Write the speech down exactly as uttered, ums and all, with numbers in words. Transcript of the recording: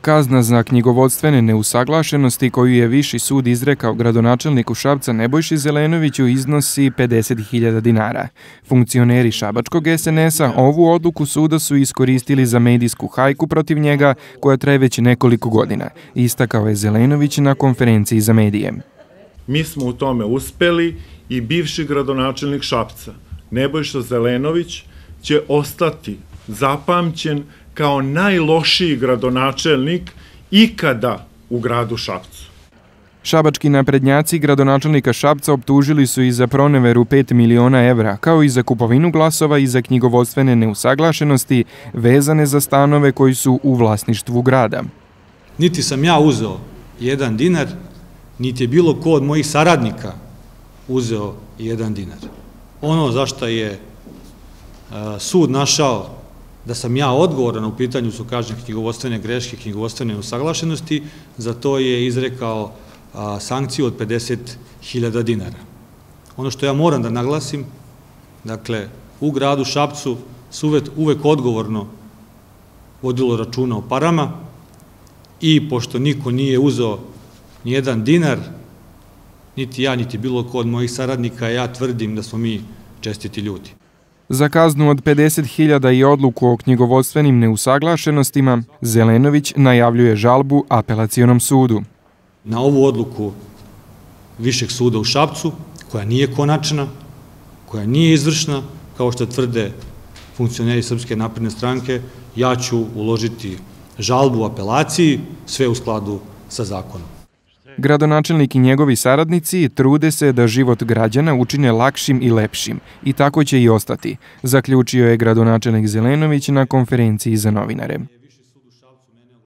Kazna za knjigovodstvene neusaglašenosti koju je Viši sud izrekao gradonačelniku Šapca Nebojši Zelenoviću iznosi pedeset hiljada dinara. Funkcioneri šabačkog es en es-a ovu odluku suda su iskoristili za medijsku hajku protiv njega koja traje već nekoliko godina, istakao je Zelenović na konferenciji za medije. Mi smo u tome uspeli i bivši gradonačelnik Šapca, Nebojša Zelenović, će ostati zapamćen kao najlošiji gradonačelnik ikada u gradu Šapcu. Šabački naprednjaci gradonačelnika Šapca optužili su i za proneveru pet miliona evra, kao i za kupovinu glasova i za knjigovodstvene neusaglašenosti vezane za stanove koji su u vlasništvu grada. Niti sam ja uzeo jedan dinar, niti je bilo ko od mojih saradnika uzeo jedan dinar. Ono za što je sud našao da sam ja odgovoran u pitanju su kažnjene knjigovodstvene greške, knjigovodstvene neusaglašenosti, za to je izrekao sankciju od pedeset hiljada dinara. Ono što ja moram da naglasim, dakle, u gradu Šapcu su uvek odgovorno vodilo računa o parama i pošto niko nije uzeo ni jedan dinar, niti ja, niti bilo ko od mojih saradnika, ja tvrdim da smo mi čestiti ljudi. Za kaznu od pedeset hiljada i odluku o knjigovodstvenim neusaglašenostima, Zelenović najavljuje žalbu apelacionom sudu. Na ovu odluku Višeg suda u Šapcu, koja nije konačna, koja nije izvršna, kao što tvrde funkcioneri Srpske napredne stranke, ja ću uložiti žalbu u apelaciji, sve u skladu sa zakonom. Gradonačelnik i njegovi saradnici trude se da život građana učine lakšim i lepšim i tako će i ostati, zaključio je gradonačelnik Zelenović na konferenciji za novinare.